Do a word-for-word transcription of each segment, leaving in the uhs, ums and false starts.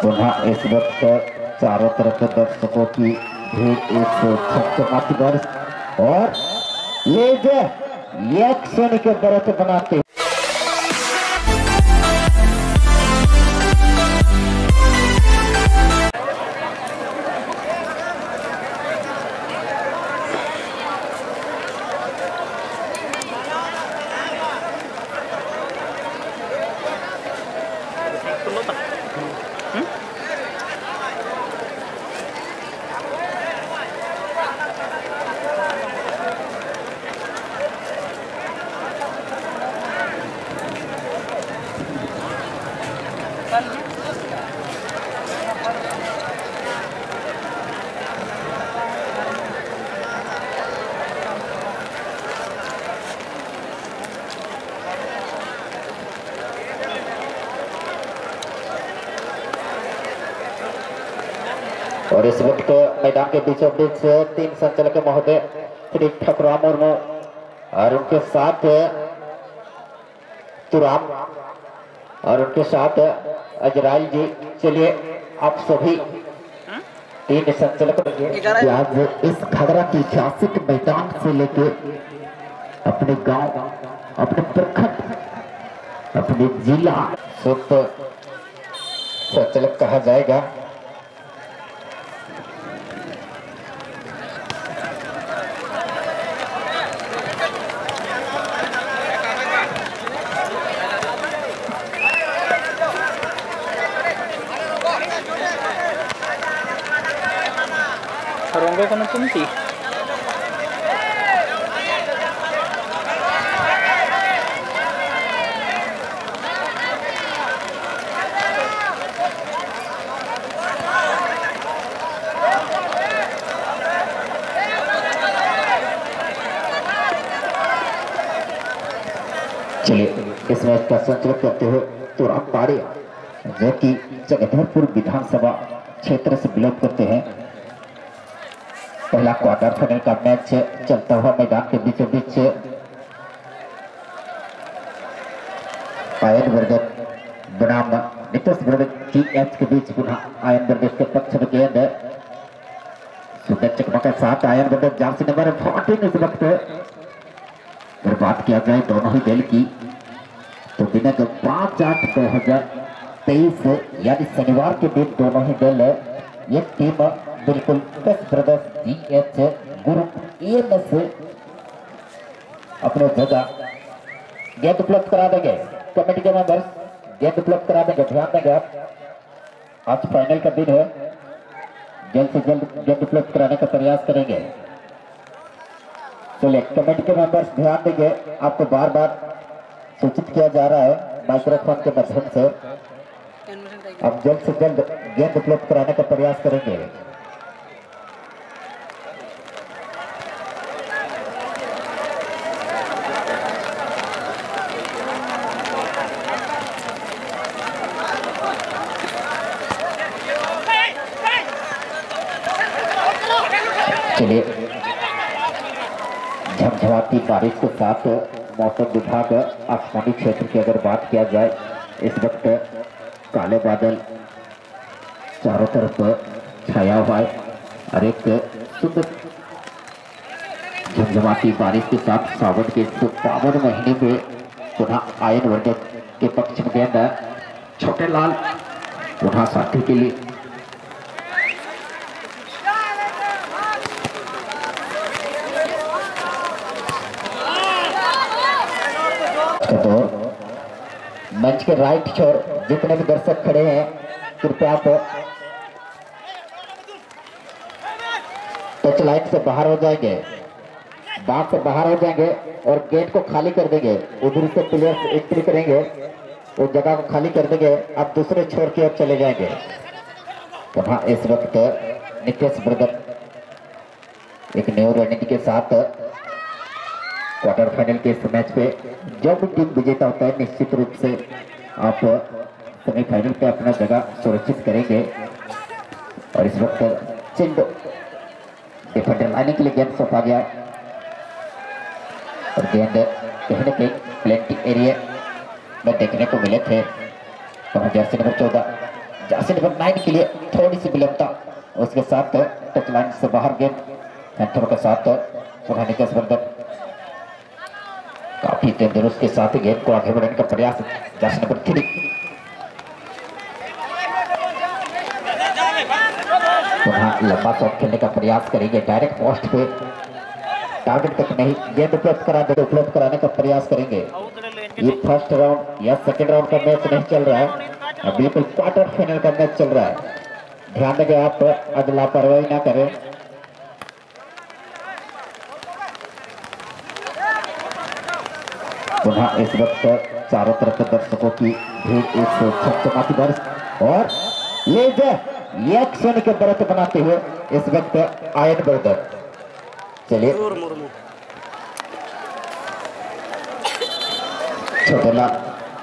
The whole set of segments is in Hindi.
पुनः इस वक्त चारों तरफ दर्शकों की भीड़ इस चमचमाती बारिश और ये जो एक क्षण के व्रत बनाते और इस वक्त मैदान के बीचों बीच तीन संचालक महोदय श्री ठकुराम मुर्मू और उनके साथ तुराम और उनके साथ अजराइल जी। चलिए आप सभी तीन संचालक आज इस खगड़ा की ऐतिहासिक मैदान से लेके अपने गांव, अपने प्रखंड, अपने जिला सुप संचालक कहा जाएगा। रंग को तुमती चलिए इस मैच का संचालन करते हुए तुराम पाड़े जो कि जगदलपुर विधानसभा क्षेत्र से बिलोंग करते हैं। पहला क्वार्टर फाइनल का मैच चलता हुआ मैदान के बीचों बीच आयन वर्धन बनाम नितेश वर्धन की एच के बीच पुनः आयन वर्धन के पक्ष में गेंद सुंदर चकमा के साथ Ayan Vardhan jersey number fourteen इस वक्त अगर बात किया जाए दोनों ही दल की तो दिनांक पांच आठ दो हजार तेईस यानी शनिवार के दिन दोनों ही दल एक टीम बिल्कुल Das brothers G H group A में से अपने जगह गेंद उपलब्ध करा देंगे। कमेटी के मेंबर्स गेंद उपलब्ध करा देंगे, ध्यान देंगे आप, आज फाइनल का दिन है, जल्द से जल्द गेंद उपलब्ध कराने का प्रयास करेंगे। चलिए कमेटी के मेंबर्स ध्यान देंगे, आपको बार बार सूचित किया जा रहा है माइक्रोफोन के माध्यम से, आप जल्द से जल्द गेंद उपलब्ध कराने का प्रयास करेंगे। चलिए झमझमाती बारिश के साथ मौसम विभाग आसमानी क्षेत्र की अगर बात किया जाए इस वक्त काले बादल चारों तरफ छाया हुआ है और एक सुंदर झमझमाती बारिश के साथ सावन के इस पावन महीने में पुनः आयन वर्धन के पक्ष में गेंद छोटे लाल पुनः साथी के लिए मंच के राइट छोर जितने भी दर्शक खड़े हैं कृपया आप टच लाइन से बाहर हो जाएंगे, बाग से बाहर हो जाएंगे और गेट को खाली कर देंगे। उधर से प्लेयर्स एंट्री करेंगे, उस जगह को खाली कर देंगे, आप दूसरे छोर की ओर चले जाएंगे। तो हाँ इस वक्त नितेश ब्रदर एक न्यू रणनीति के साथ क्वार्टर फाइनल के इस मैच पे जो भी टीम विजेता होता है निश्चित रूप से आप सेमीफाइनल पे अपना जगह सुरक्षित करेंगे। और इस वक्त चिंड डिफेंडर लाने के लिए गेंद सौंपा गया और गेंद कहीं न कहीं प्लेंटी एरिया में देखने को मिले थे। तो जर्सी नंबर चौदह जर्सी नंबर नाइन के लिए थोड़ी सी विलंबता, उसके साथ टच लाइन से बाहर गेंद हैंथरों के साथ पुनः निकेश वर्धन काफी तंदुरुस्त के साथ गेंद को आगे बढ़ाने का प्रयास। जर्सी नंबर थ्री पुनः लंबा शॉट खेलने का प्रयास करेंगे, डायरेक्ट पोस्ट पे टारगेट तक नहीं गेंद उपलब्ध करा दे उपलब्ध कराने का प्रयास करेंगे। ये फर्स्ट राउंड या सेकंड राउंड का मैच नहीं चल रहा है, अब बिल्कुल क्वार्टर फाइनल का मैच चल रहा है। ध्यान देंगे आप आज लापरवाही ना करें। पुनः इस वक्त चारों तरफ के दर्शकों की भीड़ एक सौ छमाती बारिश और ये एक क्षण के व्रत बनाते हुए इस वक्त आयन ब्रदर। चलिए छोटे लाल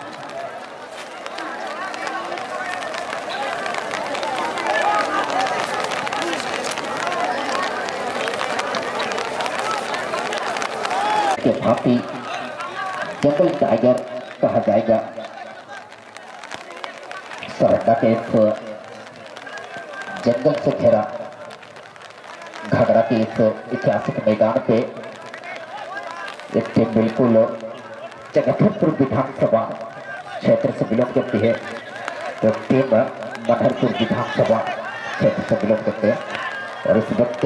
के भांति जंगल टाइगर कहा जाएगा। सरड्डा के इस जंगल से घेरा घाघरा के इस ऐतिहासिक मैदान पे एक टीम बिल्कुल जगदलपुर विधानसभा क्षेत्र से बिलोंग करती है, तो टीम मनहरपुर विधानसभा क्षेत्र से बिलोंग करते हैं। और इस वक्त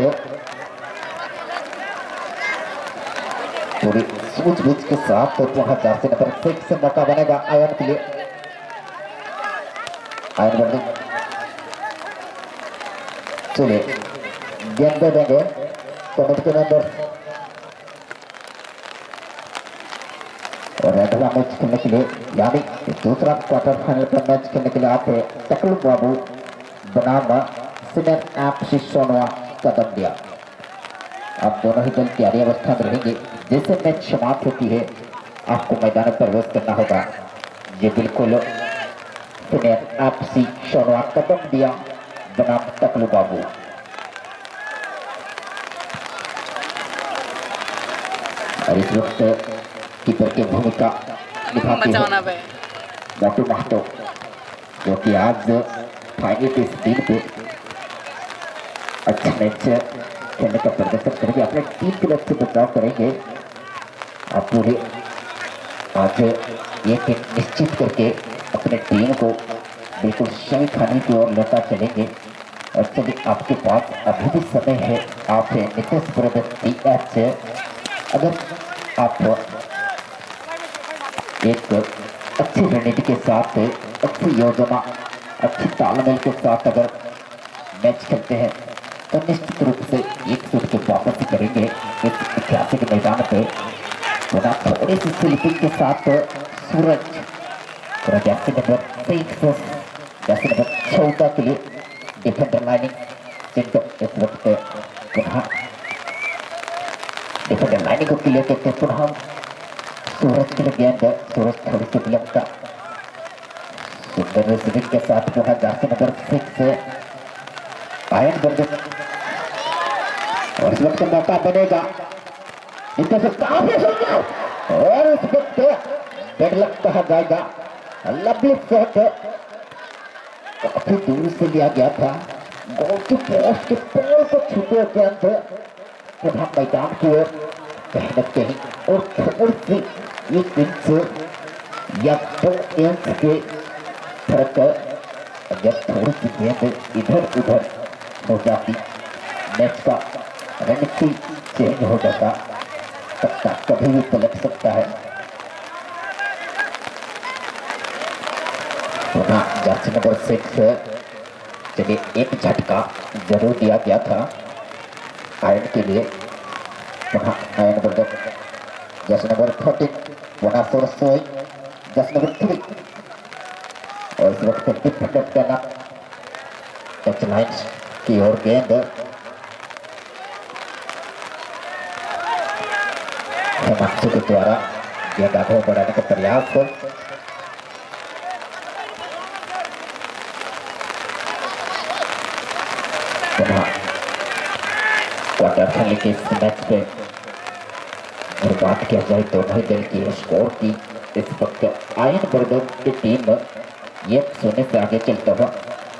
पूरी सूझबूझ के साथ तो वहां जर्सी नंबर सिक्स से मौका बनेगा आयन के लिए। आयन बंदी चलिए गेंद दे देंगे कमेटी के मेंबर और अगला मैच खेलने के लिए यानी दूसरा क्वार्टर फाइनल का मैच खेलने के लिए आते टकलू बाबू बनाम सीनियर आपसी सोनवा कदम दिया। आप दोनों ही दल तैयारी अवस्था में रहेंगे। जैसे मैच समाप्त होती है आपको मैदान में प्रवेश करना होगा। ये बिल्कुल सीनियर आपसी सोनवा कदम दिया बनाम टकलू बाबू। और इस वक्त कीपर की भूमिका निभाते हैं मोटू महतो, जो कि आज फाइनल के इस दिन पे अच्छा मैच खेलने का प्रदर्शन करेंगे, अपने टीम की तरफ से बचाव करेंगे और पूरे आज ये निश्चित करके अपने टीम को बिल्कुल सेमीफाइनल की ओर लेकर चलेंगे। और चलिए आपके पास अभी भी समय है, आप नितेश ब्रदर टी एच से अगर आप एक अच्छी रणनीति के साथ अच्छी योजना अच्छी तालमेल के साथ अगर मैच खेलते हैं तो निश्चित रूप से एक सूट के वापस करेंगे इस ऐतिहासिक मैदान पे। पुनः थोड़ी सी स्लिपिंग के साथ Suraj jersey number six jersey number चौदह के लिए डिफेंडर लाइनिंग इस वक्त पुनः डिफेंडर लाइनिंग को क्लियर करते हैं। पुनः सूरज के लिए गेंद, सूरज थोड़ी सी विलंबता सुंदर रिसीविंग के साथ पुनः jersey number six Ayan Barjan और इस वक्त मौका बनेगा इनका से काफी सुंदर और इस वक्त डेडलॉक कहा जाएगा। लवली शॉट काफी दूर से लिया गया था, गोल की पोस्ट के पोल को छूते उपरांत पुनः मैदान की ओर कहीं न कहीं और थोड़ी सी एक इंच या दो इंच के फर्क अगर थोड़ी सी गेंद इधर उधर हो जाती मैच का रणनीति चेंज हो जाता, सकता कभी भी पलट सकता है। पुनः जर्सी नंबर सिक्स चलिए एक झटका जरूर दिया गया था आयन के लिए। पुनः Ayan Bardar jersey number thirteen पुनः सोरसोई जर्सी नंबर थ्री और इस वक्त डिफेंडर करना टच लाइन की ओर गेंद हेमांशु के द्वारा गेंद आगे बढ़ाने का प्रयास। पुनः क्वार्टर फाइनल के इस मैच पे अगर बात किया जाए दोनों ही दल की स्कोर की, इस वक्त आयन बर्दर की टीम एक शून्य से आगे चलता हुआ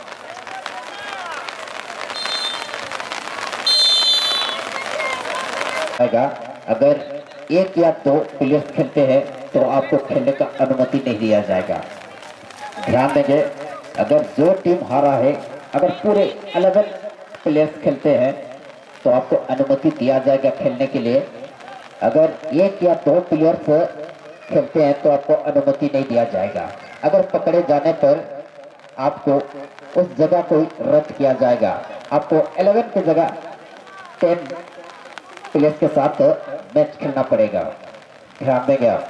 जाएगा। अगर एक या दो प्लेयर्स खेलते हैं तो आपको खेलने का अनुमति नहीं दिया जाएगा। ध्यान देंगे, अगर जो टीम हारा है, अगर पूरे ग्यारह प्लेयर्स खेलते हैं तो आपको अनुमति दिया जाएगा खेलने के लिए। अगर एक या दो प्लेयर्स खेलते हैं तो आपको अनुमति नहीं दिया जाएगा। अगर पकड़े जाने पर आपको उस जगह को रद्द किया जाएगा। आपको ग्यारह की जगह दस प्लेयर्स के साथ मैच खेलना पड़ेगा। ध्यान देंगे आप।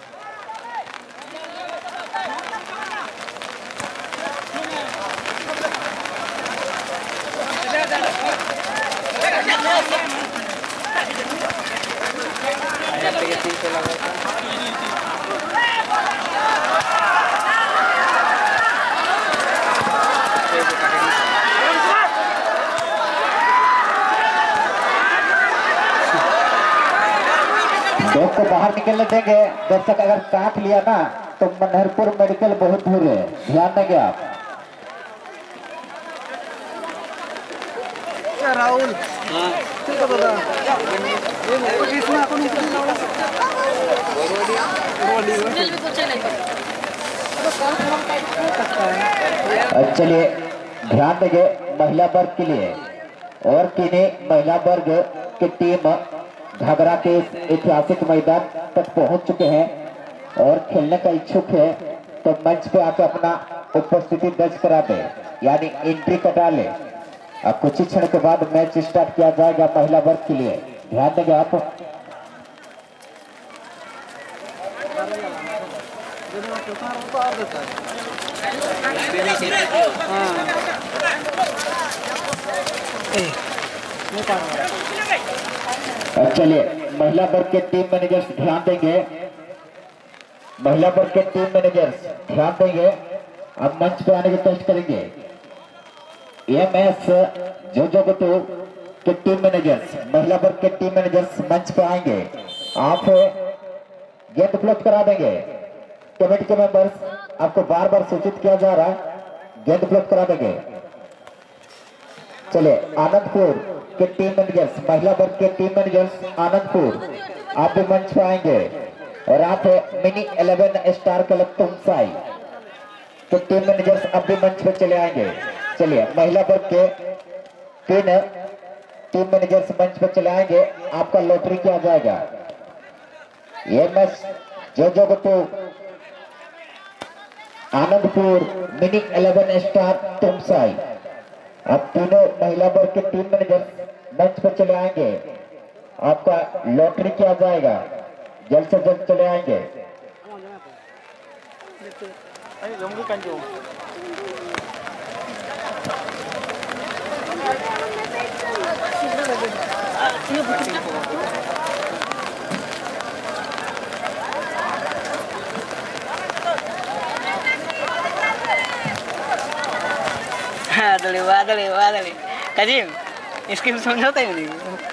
दोस्त को बाहर निकलने देंगे। दर्शक अगर काट लिया ना तो मनहरपुर मेडिकल बहुत दूर है, ध्यान देंगे आप। राहुल चलिए ध्यान देंगे महिला वर्ग के लिए। और तीनों महिला वर्ग की टीम घाघरा के इस ऐतिहासिक मैदान तक पहुंच चुके हैं और खेलने का इच्छुक है तो मंच पे आकर अपना उपस्थिति दर्ज करा दे, यानी एंट्री कटा ले। अब कुछ ही क्षण के बाद मैच स्टार्ट किया जाएगा महिला वर्ग के लिए। ध्यान देंगे आप। चलिए महिला वर्ग के टीम मैनेजर्स ध्यान देंगे। महिला वर्ग के टीम मैनेजर्स ध्यान देंगे। अब मंच पे आने की टेस्ट करेंगे। एम एस जो जो के टीम मैनेजर्स, महिला वर्ग के टीम मैनेजर्स मंच पे आएंगे। आप गेंद उपलब्ध करा देंगे। कमेटी के मेंबर्स आपको बार बार सूचित किया जा रहा है, गेंद उपलब्ध करा देंगे। चलिए आनंदपुर के टीम मैनेजर्स, महिला वर्ग के टीम मैनेजर्स आनंदपुर, आप भी मंच पे आएंगे। और आप mini eleven star club Tumsai के टीम मैनेजर्स अब भी मंच पे चले आएंगे। चलिए महिला वर्ग के तीन टीम मैनेजर्स मंच पे चले आएंगे। आपका लॉटरी किया जाएगा। ये मैच जो जो तो Anandpur mini eleven star Tumsai, अब तीनों महिला वर्ग के टीम मैनेजर मंच पर चले आएंगे। आपका लॉटरी किया जाएगा, जल्द से जल्द चले आएंगे। वादली वादली वादली कजीम इसकी समझौता ही नहीं।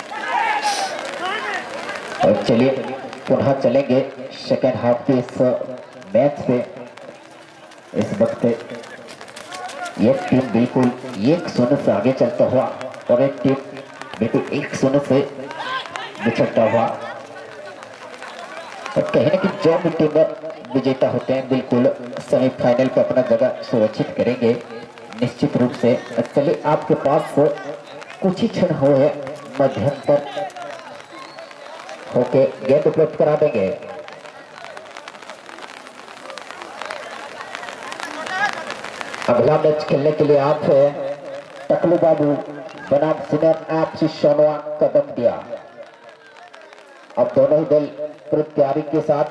और चलिए पुनः चलेंगे सेकेंड हाफ के इस मैच पे। इस वक्त एक टीम बिल्कुल एक शून्य से आगे चलता हुआ और एक टीम बिल्कुल एक शून्य से बिछड़ता हुआ। और कहीं ना कहीं जो भी टीम विजेता होते हैं बिल्कुल सेमीफाइनल पे अपना जगह सुरक्षित करेंगे निश्चित रूप से। चलिए आपके पास कुछ ही क्षण हुए मध्यंतर होके गेंद उपलब्ध करा देंगे। अगला मैच खेलने के लिए आप टकलू बाबू बनाम सीनियर आपसी सोनवा कदम दिया। अब दोनों ही दल प्रत्याशी के साथ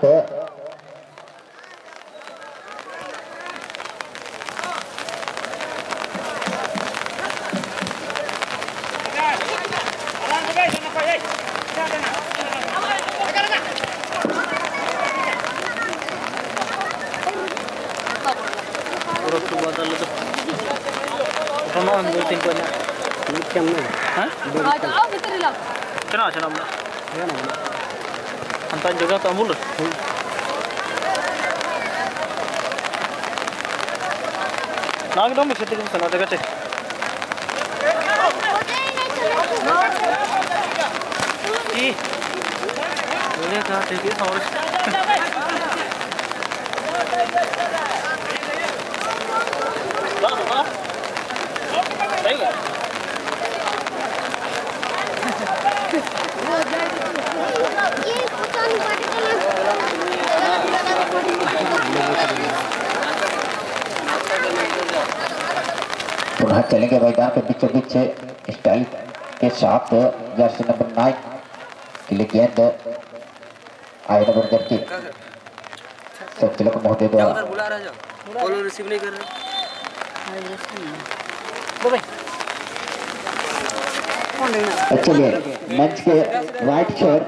Kenapa sih nama? Antar juga tak mulu. Nak dong mesti kita sana dekat cek. Ih. पुनः चलेंगे मैदान के बीचों बीच स्टाइल के साथ जर्सी नंबर नाइन के लिए गेंद आए नंबर जर्सी संचालक महोदय द्वारा रिसीव नहीं कर रहे। चलिए मंच के राइट छोर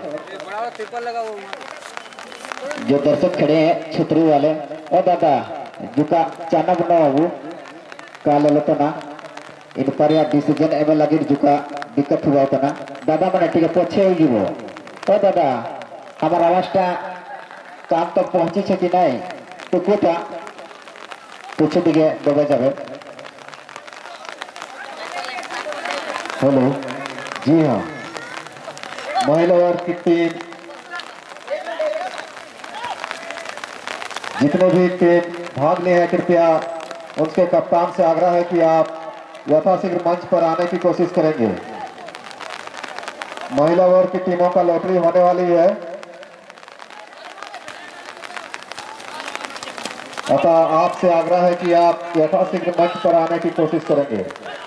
जो दर्शक खड़े हैं छतरी वाले ओ दादा जुका चाना बना बाबू काले लो ना इन पर या डिसीजन एम लगे जुका दिक्कत हुआ होता ना दादा मैंने ठीक है पछे होगी वो तो दादा हमारा आवाज़ काम तक पहुंची है कि नहीं तो कोटा पूछे दिखे दबा जावे हेलो जी हाँ महिला वर्ग की टीम जितने भी टीम भाग लिए हैं कृपया उनके कप्तान से आग्रह है कि आप यथाशीघ्र मंच पर आने की कोशिश करेंगे। महिला वर्ग की टीमों का लॉटरी होने वाली है, अतः आपसे आग्रह है कि आप यथाशीघ्र मंच पर आने की कोशिश करेंगे।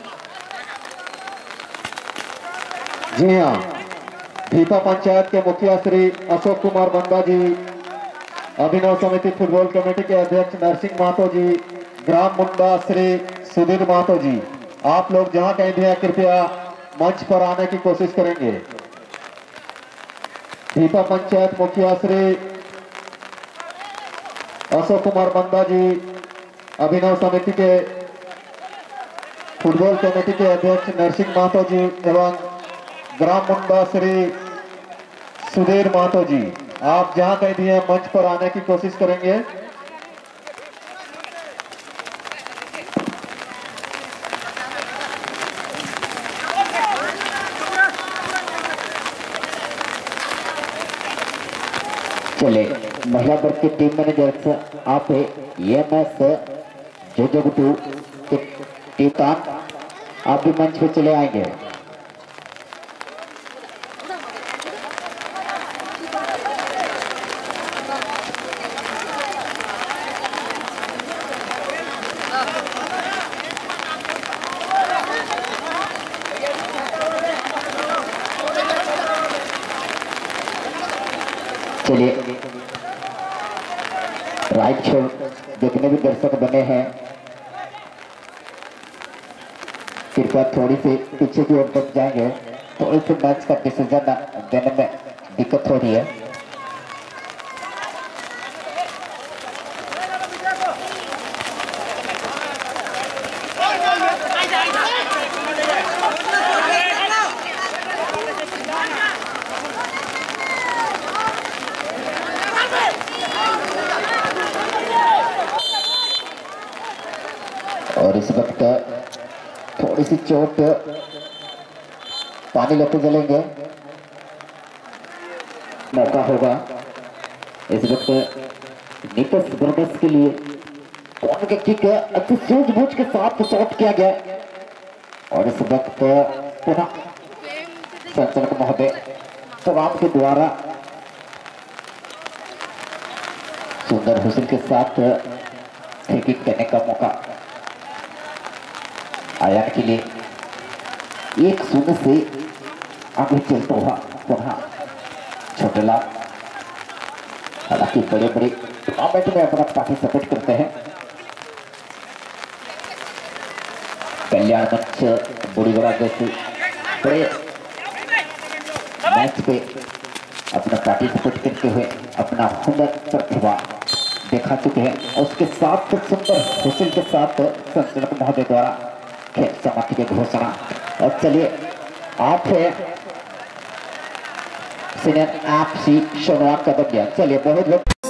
जी हाँ, भीपा पंचायत के मुखिया श्री अशोक कुमार बंदा जी, अभिनव समिति फुटबॉल कमेटी के अध्यक्ष नरसिंह महतो जी, ग्राम मुंडा श्री सुधीर महतो जी, आप लोग जहां कहीं भी हैं कृपया मंच पर आने की कोशिश करेंगे। भीपा पंचायत मुखिया श्री अशोक कुमार बंदा जी, अभिनव समिति के फुटबॉल कमेटी के अध्यक्ष नरसिंह महतो जी एवं ग्राम मुंडा श्री सुधीर महतो जी, आप जहां कहीं भी हैं मंच पर आने की कोशिश करेंगे। चले महिला वर्ग की टीम मैनेजर आप एम एस जोजोगुटू के टीतान आप भी मंच पे चले आएंगे। चलिए राइट छोर जितने भी दर्शक बने हैं कृपया थोड़ी सी पीछे की ओर बच जाएंगे तो इस मैच का डिसीजन देने में दिक्कत हो रही है। और इस वक्त थोड़ी सी चोट पानी लेते चलेंगे, मौका होगा इस वक्त नीपस ब्रदर्स के लिए। कौन के किक अच्छी सूझबूझ के साथ शॉट किया गया और इस वक्त पुनः संचालक महोदय तो आपके द्वारा सुंदर हुसैन के साथ किक करने का मौका आया के लिए एक शून्य से आगे चलता हुआ पुनः छोटेला हालांकि बड़े बड़े टूर्नामेंट में अपना पार्टिसिपेट करते हैं। कल्याण मंच बुढ़ीगढ़ा जैसे बड़े मैच पे अपना पार्टिसिपेट करते हुए अपना हुनर प्रतिभा दिखा चुके हैं। उसके साथ सुंदर हुसैन के साथ संचालक महोदय द्वारा खेल समाप्ति की घोषणा। और चलिए आप है सीनियर आप सी सोनवार कदम दिया। चलिए बहुत बहुत